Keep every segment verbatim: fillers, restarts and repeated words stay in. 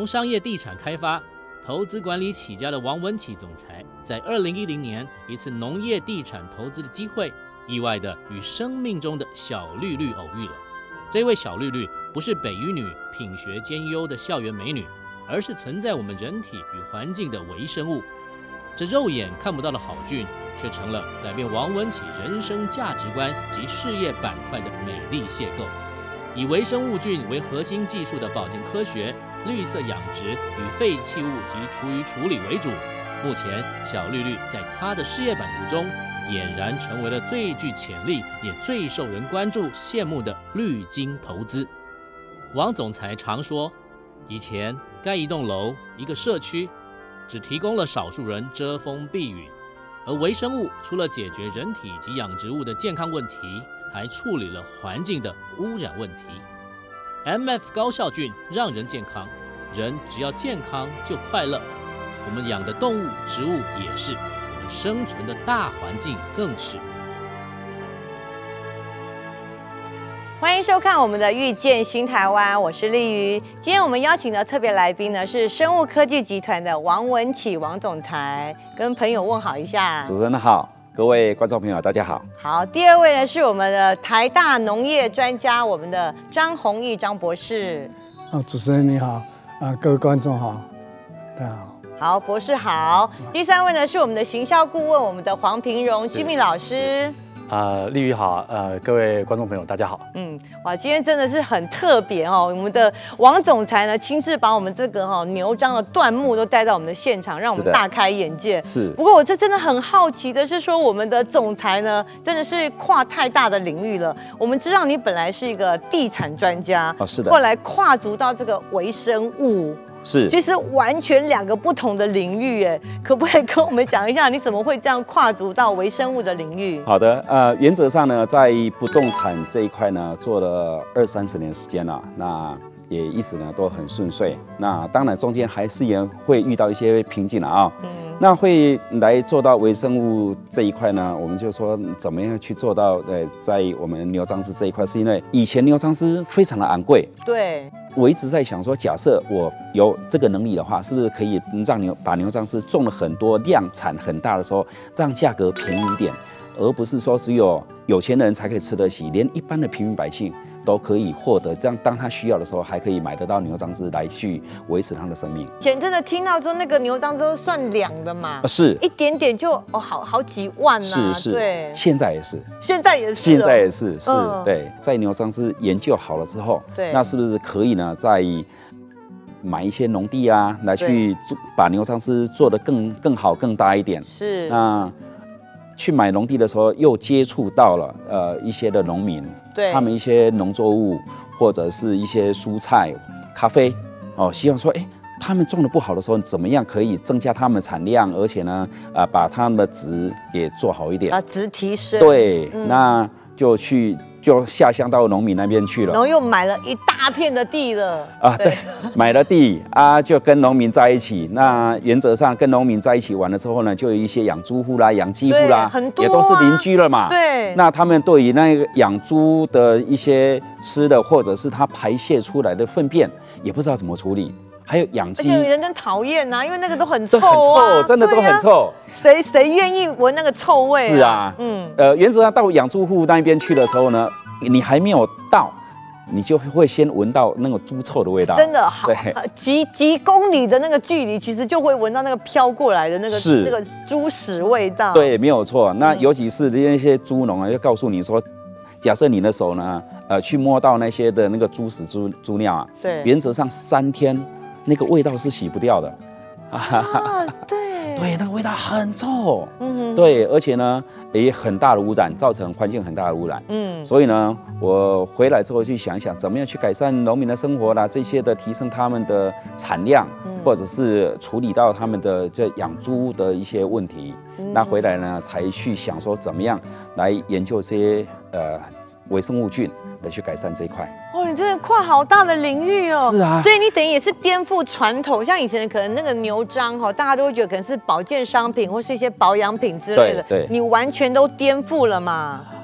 商业地产开发、投资管理起家的王文启总裁，在二零一零年一次农业地产投资的机会，意外的与生命中的小绿绿偶遇了。这位小绿绿不是北一女品学兼优的校园美女，而是存在我们人体与环境的微生物。这肉眼看不到的好菌，却成了改变王文启人生价值观及事业板块的美丽邂逅。以微生物菌为核心技术的保健科学、绿色养殖与废弃物及厨余处理为主。目前，小绿绿在她的事业版图中，俨然成为了最具潜力也最受人关注羡慕的绿金投资。王总裁常说，以前盖一栋楼、一个社区，只提供了少数人遮风避雨，而微生物除了解决人体及养殖物的健康问题，还处理了环境的污染问题。M F 高效菌让人健康，人只要健康就快乐。我们养的动物、植物也是，我们生存的大环境更是。 欢迎收看我们的《遇见新台湾》，我是丽瑜。今天我们邀请的特别来宾呢是生物科技集团的王文启王总裁，跟朋友问好一下。 主持人好，各位观众朋友大家好。 好，第二位呢是我们的台大农业专家，我们的张弘毅张博士。 啊，主持人你好，啊，各位观众好，大家好。 好，博士好。第三位呢是我们的行销顾问，我们的黄平荣金明老师。 呃，丽瑜好，呃，各位观众朋友，大家好。 嗯，哇，今天真的是很特别哦，我们的王总裁呢亲自把我们这个哈、哦、牛樟的椴木都带到我们的现场，让我们大开眼界。 是。 不过我这真的很好奇的是说，我们的总裁呢真的是跨太大的领域了。我们知道你本来是一个地产专家， 哦，是的。 后来跨足到这个微生物。 是， 其实完全两个不同的领域，哎，可不可以跟我们讲一下，你怎么会这样跨足到微生物的领域？ 好的，呃，原则上呢，在不动产这一块呢，做了二三十年时间了，那也一直呢都很顺遂。那当然中间还是也会遇到一些瓶颈了啊。嗯。那会来做到微生物这一块呢，我们就说怎么样去做到？呃，在我们牛樟芝这一块，是因为以前牛樟芝非常的昂贵。 对。 我一直在想说，假设我有这个能力的话，是不是可以让牛把牛樟芝种了很多，量产很大的时候，让价格便宜一点，而不是说只有有钱人才可以吃得起，连一般的平民百姓都可以获得，这样当他需要的时候，还可以买得到牛樟芝来去维持他的生命。 前真的听到说那个牛樟芝都算两的嘛， 是一点点就哦好好几万呐、 啊，是是， 对， 现在也是， 现在也是、哦， 现在也是是、 嗯， 对，在牛樟芝研究好了之后， 对， 那是不是可以呢？在买一些农地啊，来去把牛樟芝做得更更好、更大一点。 是， 那去买农地的时候，又接触到了呃一些的农民， 对， 他们一些农作物或者是一些蔬菜、咖啡，哦，希望说，哎，他们种的不好的时候，怎么样可以增加他们的产量，而且呢，啊、呃，把他们的质也做好一点， 啊，质提升。 对， 嗯、 那就去就下乡到农民那边去了， 然后又买了一大片的地了。 啊，对，买了地啊，就跟农民在一起。那原则上跟农民在一起完了之后呢，就有一些养猪户啦、养鸡户啦， 很多、啊、 也都是邻居了嘛。 对。 那他们对于那个养猪的一些吃的，或者是它排泄出来的粪便，也不知道怎么处理。还有养鸡， 而且人真讨厌呐，因为那个都很臭、啊， 很臭，真的都很臭。 谁谁愿意闻那个臭味、啊？ 是啊，嗯，呃，原则上到养猪户那边去的时候呢，你还没有到，你就会先闻到那个猪臭的味道。 真的好，几几公里的那个距离，其实就会闻到那个飘过来的那个那个猪屎味道。 对，没有错。那尤其是那些猪农啊，要告诉你说，假设你的手呢，呃，去摸到那些的那个猪屎、猪猪尿啊， 对， 原则上三天。那个味道是洗不掉的， 啊，对， 对，那个味道很臭，嗯，对，而且呢也很大的污染，造成环境很大的污染，嗯，所以呢，我回来之后去想一想，怎么样去改善农民的生活啦，这些的提升他们的产量，嗯、或者是处理到他们的这养猪的一些问题，嗯、那回来呢才去想说怎么样来研究这些呃微生物菌。来去改善这一块哦，你真的跨好大的领域哦。 是啊， 所以你等于也是颠覆传统，像以前可能那个牛樟哈，大家都会觉得可能是保健商品或是一些保养品之类的， 对，对你完全都颠覆了嘛。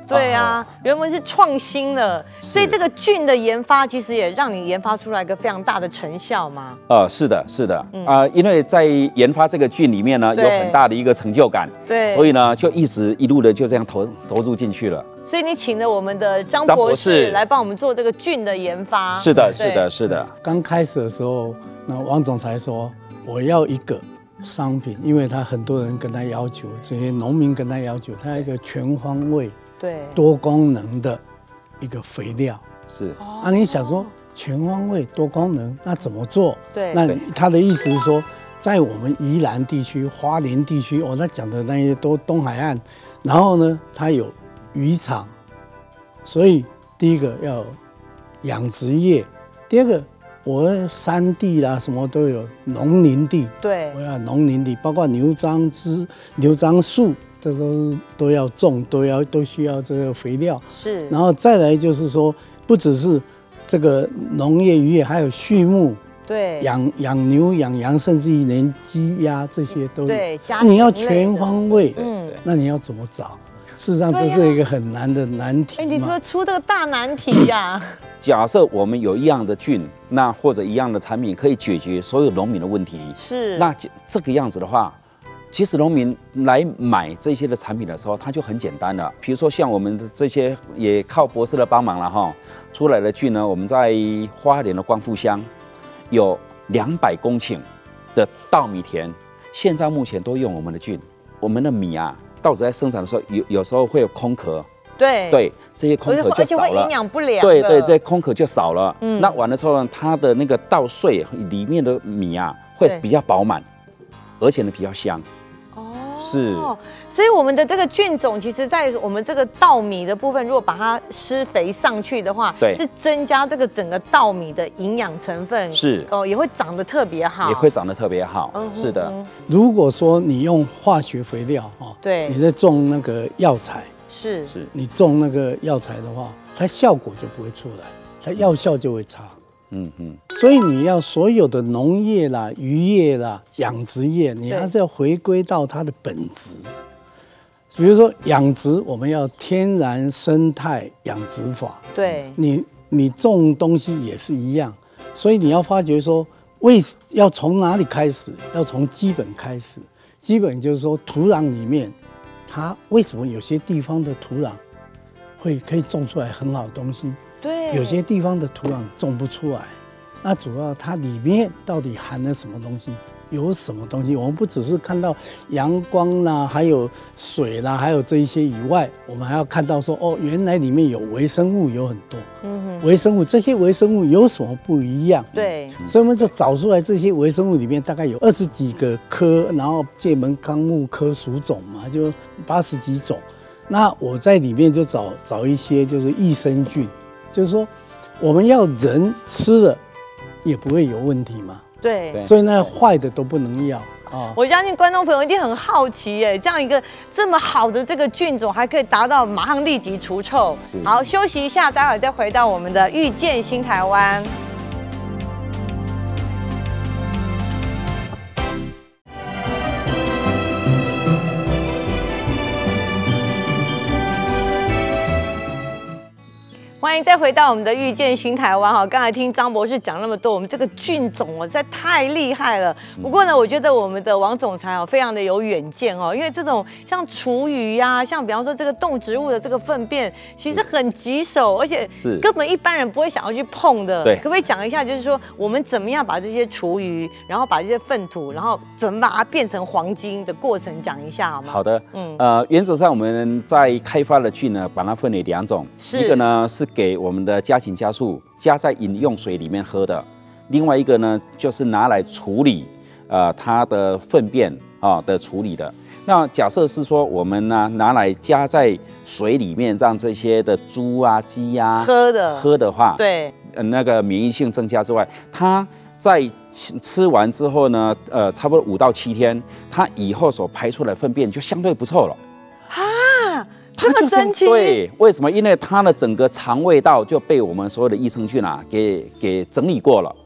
对啊，原文是创新的，所以这个菌的研发其实也让你研发出来一个非常大的成效嘛。 呃，是的，是的，啊、嗯呃，因为在研发这个菌里面呢，有很大的一个成就感，对，所以呢，就一直一路的就这样投投入进去了。 所以你请了我们的张博士来帮我们做这个菌的研发。 是的，是的，是的。 刚开始的时候，那王总裁说我要一个商品，因为他很多人跟他要求，这些农民跟他要求，他要一个全方位、对多功能的一个肥料。 是啊，你想说全方位多功能，那怎么做？对，那他的意思是说，在我们宜兰地区、花莲地区，哦，他讲的那些都东海岸，然后呢，他有渔场，所以第一个要养殖业，第二个我山地啦什么都有，农林地，对，我要农林地，包括牛樟枝、牛樟树，这都都要种，都要都需要这个肥料。是，然后再来就是说，不只是这个农业渔业，还有畜牧。对，养养牛、养羊，甚至于连鸡鸭这些都有。对，你要全方位，嗯，那你要怎么找？事实上，这是一个很难的难题。哎， 你说出这个大难题呀、啊？ 假设我们有一样的菌，那或者一样的产品可以解决所有农民的问题，是那这个样子的话，其实农民来买这些的产品的时候，它就很简单了。比如说像我们这些也靠博士的帮忙了哈，出来的菌呢，我们在花莲的光复乡有两百公顷的稻米田，现在目前都用我们的菌，我们的米啊。稻子在生产的时候，有有时候会有空壳，对对，这些空壳就少了，而且会营养不良。 对对，这些空壳就少了。嗯，那完了之后呢，它的那个稻穗里面的米啊，会比较饱满，而且呢比较香。哦，是。 所以我们的这个菌种，其实在我们这个稻米的部分，如果把它施肥上去的话，对，是增加这个整个稻米的营养成分，是哦，也会长得特别好， 也会长得特别好。嗯，是的。 如果说你用化学肥料哦，对，你在种那个药材，是是，你种那个药材的话，它效果就不会出来，它药效就会差。嗯嗯，所以你要所有的农业啦、渔业啦、养殖业，你还是要回归到它的本质。比如说养殖，我们要天然生态养殖法。对，你你种东西也是一样，所以你要发觉说，为要从哪里开始？要从基本开始。基本就是说，土壤里面，它为什么有些地方的土壤会可以种出来很好的东西？对，有些地方的土壤种不出来，那主要它里面到底含了什么东西？有什么东西？我们不只是看到阳光啦，还有水啦，还有这一些以外，我们还要看到说，哦，原来里面有微生物有很多。嗯哼，微生物这些微生物有什么不一样？对，所以我们就找出来这些微生物里面大概有二十几个科，然后界门纲目科属种嘛，就八十几种。那我在里面就找找一些就是益生菌，就是说我们要人吃了也不会有问题嘛。对，所以那坏的都不能要啊！ 我相信观众朋友一定很好奇耶，这样一个这么好的这个菌种，还可以达到马上立即除臭。好，休息一下，待会儿再回到我们的遇见新台湾。欢迎再回到我们的遇见新台湾哈，刚才听张博士讲那么多，我们这个菌种哦实在太厉害了。不过呢，我觉得我们的王总裁哦非常的有远见哦，因为这种像厨余呀，像比方说这个动植物的这个粪便，其实很棘手，而且根本一般人不会想要去碰的。对，可不可以讲一下，就是说我们怎么样把这些厨余，然后把这些粪土，然后怎么把它变成黄金的过程讲一下好吗？ 好的，嗯，呃，原则上我们在开发的菌呢，把它分为两种，一个呢是给我们的家禽家畜加在饮用水里面喝的，另外一个呢就是拿来处理呃它的粪便啊的处理的。那假设是说我们呢拿来加在水里面，让这些的猪啊鸡啊喝的喝的话， 对， 呃那个免疫性增加之外，它在吃吃完之后呢，呃差不多五到七天，它以后所排出来的粪便就相对不臭了。 啊！这么神奇？ 对，为什么？因为它的整个肠胃道就被我们所有的益生菌啊给给整理过了。哦，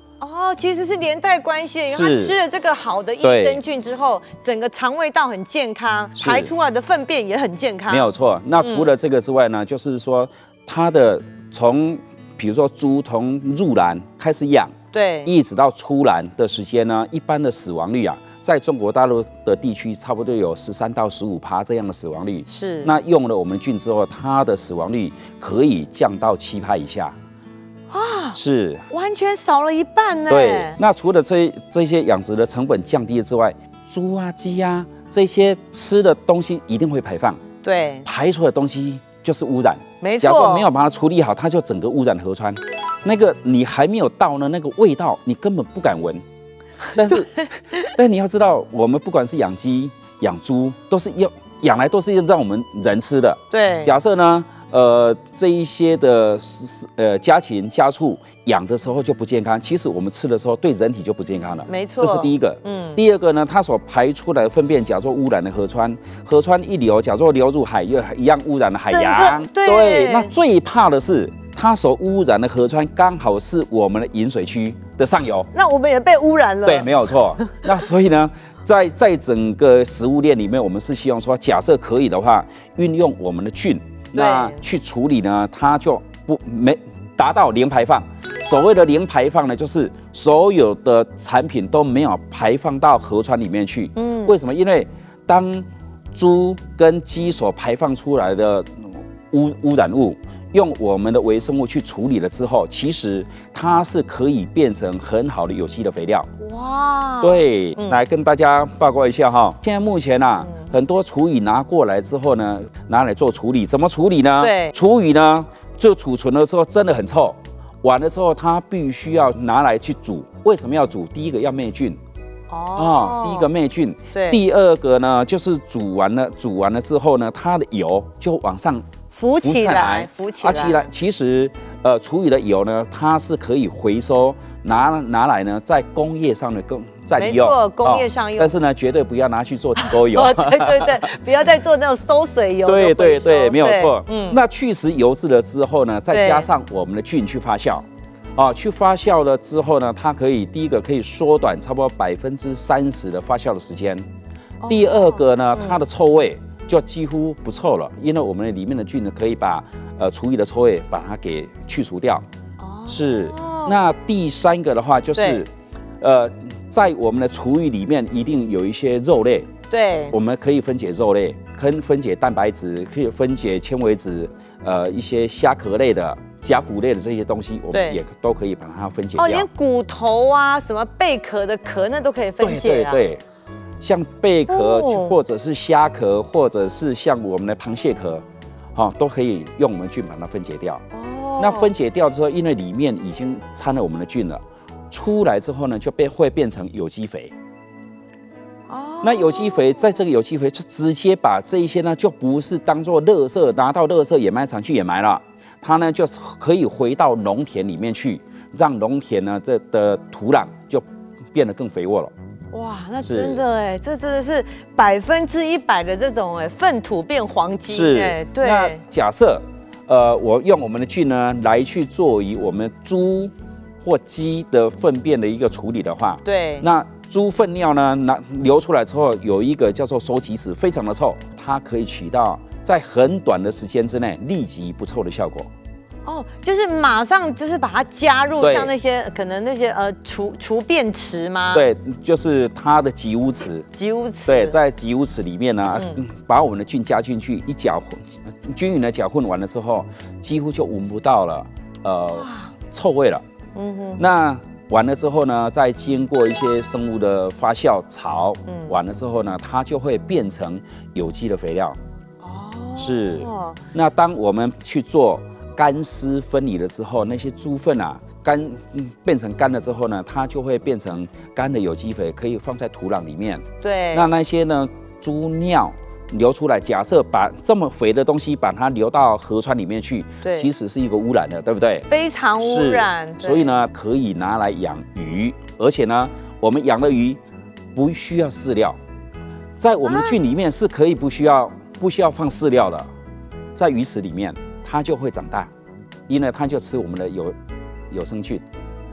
哦，其实是连带关系，因为他吃了这个好的益生菌之后，整个肠胃道很健康，排出来的粪便也很健康。 没有错。那除了这个之外呢，嗯、就是说它的从比如说猪从入栏开始养， 对， 一直到出栏的时间呢，一般的死亡率啊，在中国大陆的地区差不多有十三到十五趴这样的死亡率。 是。那用了我们菌之后，它的死亡率可以降到七趴以下。 啊， 是完全少了一半呢。 对，那除了这这些养殖的成本降低之外，猪啊、鸡啊这些吃的东西一定会排放。 对， 排出的东西就是污染。 没错， 假如没有把它处理好，它就整个污染河川。那个你还没有到呢，那个味道你根本不敢闻。但是，但你要知道，我们不管是养鸡、养猪，都是要养来都是让我们人吃的。 对， 假设呢？呃，这一些的呃家禽家畜养的时候就不健康，其实我们吃的时候对人体就不健康了。 没错， 这是第一个。嗯，第二个呢，它所排出来的粪便，假如污染了河川，河川一流，假如流入海，又一样污染了海洋。 对， 对，那最怕的是它所污染的河川刚好是我们的饮水区的上游， 那我们也被污染了。 对，没有错。那所以呢？在在整个食物链里面，我们是希望说，假设可以的话，运用我们的菌，那去处理呢，它就不没达到零排放。所谓的零排放呢，就是所有的产品都没有排放到河川里面去。嗯，为什么？因为当猪跟鸡所排放出来的污污染物，用我们的微生物去处理了之后，其实它是可以变成很好的有机的肥料。哇，对，嗯、来跟大家报告一下哈。现在目前啊，嗯、很多厨余拿过来之后呢，拿来做处理，怎么处理呢？ 对， 厨余呢就储存了之后真的很臭，完了之后它必须要拿来去煮。为什么要煮？第一个要灭菌。哦，第一个灭菌。 对。 第二个呢，就是煮完了，煮完了之后呢，它的油就往上。 浮起来，浮起来， 起来。其实，呃，厨余的油呢，它是可以回收，拿拿来呢，在工业上的工再利用。 没错，工业上用。 但是呢，绝对不要拿去做地沟油。 对对对，不要再做那种馊水油。 对对对，没有错。嗯。那去蚀油脂了之后呢，再加上我们的菌去发酵，啊，去发酵了之后呢，它可以第一个可以缩短差不多百分之三十的发酵的时间。第二个呢，它的臭味。就几乎不臭了，因为我们里面的菌呢，可以把呃厨余的臭味把它给去除掉。哦，是。那第三个的话就是，呃，在我们的厨余里面一定有一些肉类。 对。 我们可以分解肉类，可以分解蛋白质，可以分解纤维质，呃，一些虾壳类的、甲骨类的这些东西，我们也都可以把它分解掉。 哦，连骨头啊，什么贝壳的壳，那都可以分解啊。 对对对。像贝壳，或者是虾壳，或者是像我们的螃蟹壳，哈，都可以用我们菌把它分解掉。哦，那分解掉之后，因为里面已经掺了我们的菌了，出来之后呢，就变会变成有机肥。哦，那有机肥在这个有机肥就直接把这一些呢，就不是当做垃圾拿到垃圾掩埋场去掩埋了，它呢就可以回到农田里面去，让农田呢这的土壤就变得更肥沃了。 哇，那真的哎，这真的是百分之一百的这种哎，粪土变黄金。 是， 哎，对。 那假设，呃，我用我们的菌呢来去做于我们猪或鸡的粪便的一个处理的话， 对。 那猪粪尿呢拿流出来之后，有一个叫做收集质，非常的臭，它可以起到在很短的时间之内立即不臭的效果。 哦，就是马上就是把它加入，像那些可能那些呃除除便池吗？ 对，就是它的集污池。 集污池。 对，在集污池里面呢，嗯、把我们的菌加进去，一搅混，均匀的搅混完了之后，几乎就闻不到了呃臭味了。嗯哼。那完了之后呢，再经过一些生物的发酵炒，嗯、完了之后呢，它就会变成有机的肥料。哦。是。那当我们去做干湿分离了之后，那些猪粪啊干、嗯、变成干了之后呢，它就会变成干的有机肥，可以放在土壤里面。 对。 那那些呢猪尿流出来，假设把这么肥的东西把它流到河川里面去，对，其实是一个污染的，对不对？ 非常污染。 所以呢，可以拿来养鱼，而且呢，我们养的鱼不需要饲料，在我们的菌里面是可以不需要不需要放饲料的，在鱼池里面。它就会长大，因为它就吃我们的有有生菌。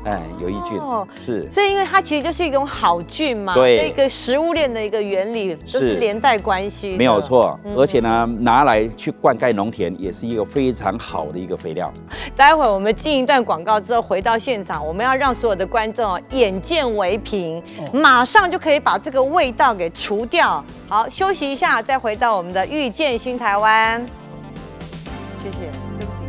哎，有益菌哦，是。 所以因为它其实就是一种好菌嘛， 对， 一个食物链的一个原理，都是连带关系。 没有错，嗯、而且呢，拿来去灌溉农田也是一个非常好的一个肥料。 待会我们进一段广告之后回到现场，我们要让所有的观众眼见为凭，哦、马上就可以把这个味道给除掉。好，休息一下，再回到我们的遇见新台湾。谢谢，对不起。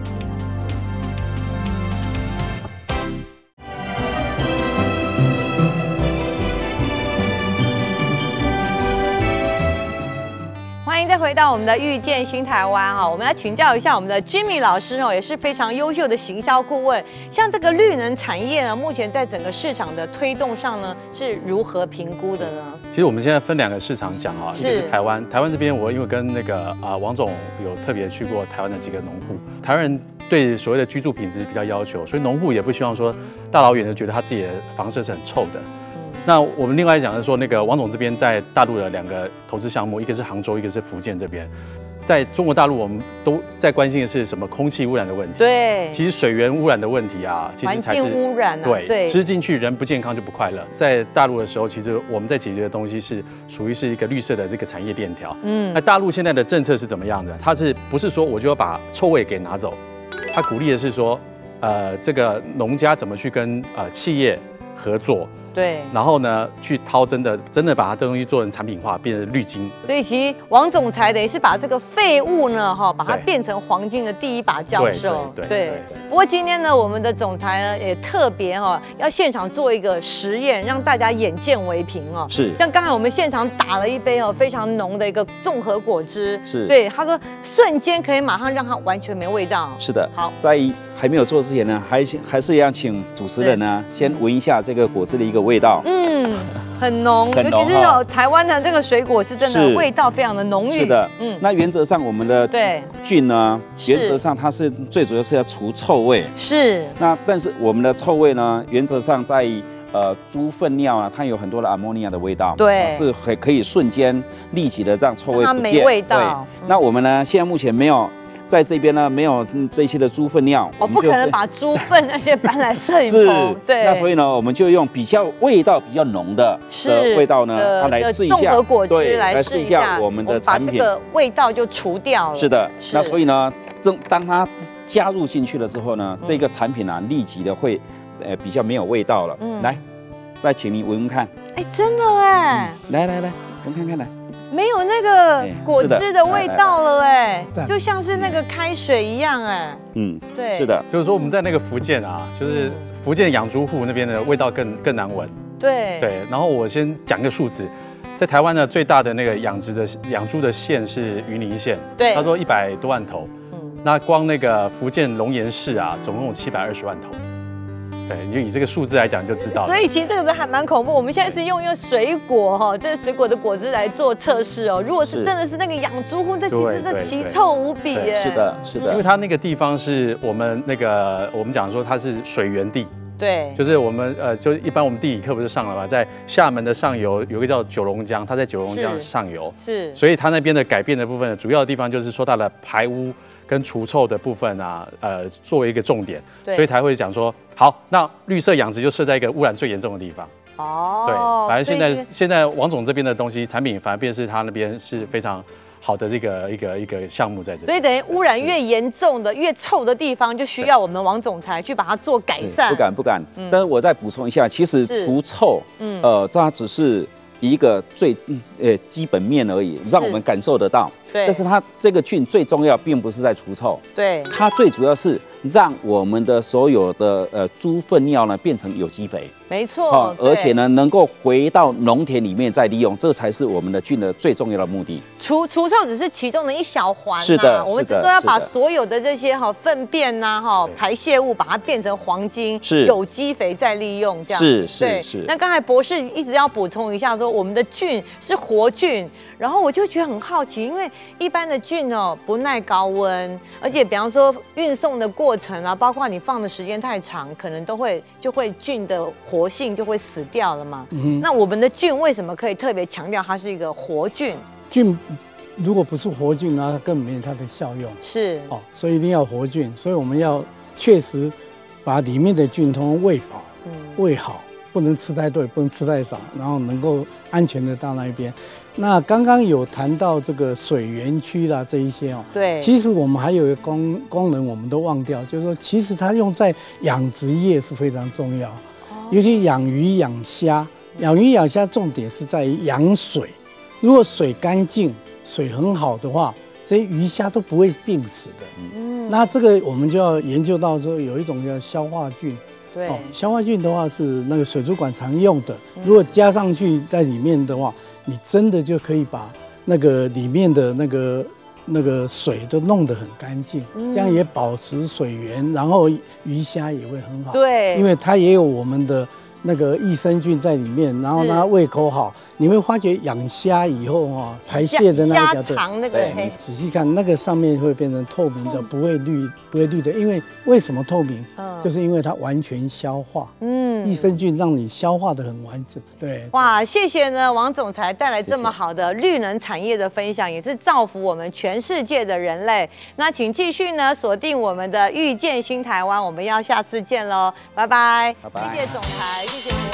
欢迎再回到我们的遇见新台湾哈，我们要请教一下我们的 Jimmy 老师哦，也是非常优秀的行销顾问。像这个绿能产业呢，目前在整个市场的推动上呢，是如何评估的呢？ 其实我们现在分两个市场讲啊，一个是台湾，台湾这边我因为跟那个啊、呃、王总有特别去过台湾的几个农户，台湾人对所谓的居住品质比较要求，所以农户也不希望说大老远就觉得他自己的房舍是很臭的。那我们另外讲是说，那个王总这边在大陆的两个投资项目，一个是杭州，一个是福建这边。在中国大陆，我们都在关心的是什么空气污染的问题。 对， 其实水源污染的问题啊，其实才是环境污染啊。 对， 对， 吃进去人不健康就不快乐。在大陆的时候，其实我们在解决的东西是属于是一个绿色的这个产业链条。嗯，那大陆现在的政策是怎么样的？它是不是说我就要把臭味给拿走？它鼓励的是说，呃，这个农家怎么去跟呃企业合作。 对， 然后呢，去掏真的真的把它的东西做成产品化，变成绿金。 所以其实王总裁等于是把这个废物呢，哈，把它变成黄金的第一把教授。 对对 对, 对。 不过今天呢，我们的总裁呢也特别哈，要现场做一个实验，让大家眼见为凭哦。 是。 像刚才我们现场打了一杯哦非常浓的一个综合果汁。 是。 对，他说瞬间可以马上让它完全没味道。 是的。 好， 在还没有做之前呢，还还是要请主持人呢先闻一下这个果汁的一个味道。 嗯，很浓， 很浓， 尤其是有台湾的这个水果是真的味道非常的浓郁。 是的，嗯，那原则上我们的对菌呢，原则上它是最主要是要除臭味。 是。那但是我们的臭味呢，原则上在呃猪粪尿啊，它有很多的阿莫尼亚的味道， 对， 是可可以瞬间立即的让臭味不见。 它没味道。 对，那我们呢，现在目前没有。在这边呢，没有这些的猪粪尿， 我不可能把猪粪那些搬来摄影棚。对， 那所以呢，我们就用比较味道比较浓的的味道呢，它来试一下， 综合果汁来试一下我们的产品， 把这个味道就除掉了。 是的，那所以呢，正当它加入进去了之后呢，这个产品啊，立即的会呃比较没有味道了。嗯，来，再请你闻闻看。 哎，真的哎， 来来来，闻看看来。 没有那个果汁的味道了哎，就像是那个开水一样哎。嗯，对， 是的， 就是说我们在那个福建啊，就是福建养猪户那边的味道更更难闻。 对对，然后我先讲个数字，在台湾呢最大的那个养殖的养猪的县是云林县， 对， 差不多一百多万头。嗯，那光那个福建龙岩市啊，总共有七百二十万头。对，你就以这个数字来讲就知道。 所以其实这个还蛮恐怖。我们现在是用用水果哈，这个水果的果汁来做测试哦。如果是真的是那个养猪户，这其实是奇臭无比耶。 是的，是的。 因为它那个地方是我们那个我们讲说它是水源地。 对。 就是我们呃，就一般我们地理课不是上了嘛，在厦门的上游有个叫九龙江，它在九龙江上游。 是。 所以它那边的改变的部分，主要的地方就是说它的排污跟除臭的部分啊，呃，作为一个重点，所以才会讲说，好，那绿色养殖就设在一个污染最严重的地方。哦，对，反正现在现在王总这边的东西产品，反而便是他那边是非常好的这个一个一个项目在这里。 所以等于污染越严重的、越臭的地方，就需要我们王总裁去把它做改善。 不敢不敢，嗯、但是我再补充一下，其实除臭，嗯，呃，它只是一个最呃基本面而已，让我们感受得到。但是它这个菌最重要，并不是在除臭， 对， 它最主要是让我们的所有的呃猪粪尿呢变成有机肥， 没错，哦， 而且呢能够回到农田里面再利用，这才是我们的菌的最重要的目的。 除除臭只是其中的一小环， 是的， 我们只说要把所有的这些哈粪便呐哈排泄物，把它变成黄金， 是有机肥再利用，这样是是是。 那刚才博士一直要补充一下，说我们的菌是活菌。然后我就觉得很好奇，因为一般的菌哦不耐高温，而且比方说运送的过程啊，包括你放的时间太长，可能都会就会菌的活性就会死掉了嘛。嗯，那我们的菌为什么可以特别强调它是一个活菌？ 菌如果不是活菌呢，它根本没有它的效用。 是哦，所以一定要活菌，所以我们要确实把里面的菌通通喂饱。嗯， 喂好，不能吃太多，也不能吃太少，然后能够安全的到那一边。那刚刚有谈到这个水源区啦，这一些哦， 对， 其实我们还有一个功功能，我们都忘掉，就是说，其实它用在养殖业是非常重要，尤其养鱼养虾，养鱼养虾重点是在于养水，如果水干净、水很好的话，这些鱼虾都不会病死的。嗯，那这个我们就要研究到说，有一种叫消化菌。 对， 哦，消化菌的话是那个水族馆常用的，如果加上去在里面的话，你真的就可以把那个里面的那个那个水都弄得很干净，嗯、这样也保持水源，然后鱼虾也会很好。 对， 因为它也有我们的那个益生菌在里面，然后它胃口好，你会发觉养虾以后啊，排泄的那个虾肠那个， 你仔细看那个上面会变成透明的，不会绿，不会绿的，因为为什么透明？嗯，就是因为它完全消化。嗯。益生菌让你消化的很完整，对。 哇，谢谢呢，王总裁带来这么好的绿能产业的分享，也是造福我们全世界的人类。那请继续呢锁定我们的遇见新台湾，我们要下次见喽，拜拜， 拜拜， 谢谢总裁，谢谢。